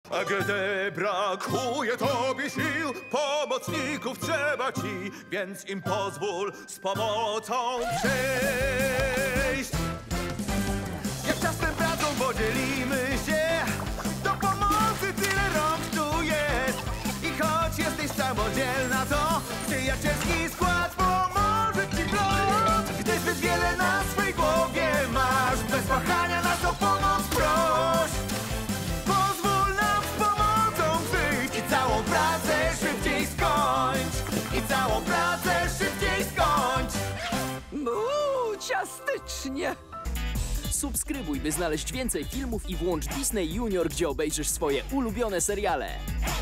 A gdy brakuje tobie sił, pomocników trzeba ci, więc im pozwól z pomocą przyjść. Jak czasem pracą podzielimy się, do pomocy tyle rąk tu jest. I choć jesteś samodzielna, to przyjacielski skład pomoże ci plot. Gdy zbyt wiele na swej głowie masz, bez wahania nas o pomoc proś. Pozwól nam z pomocą przyjść i całą pracę szybciej skończ. I całą pracę szybciej skończ. Ciastycznie! Subskrybuj, by znaleźć więcej filmów i włącz Disney Junior, gdzie obejrzysz swoje ulubione seriale.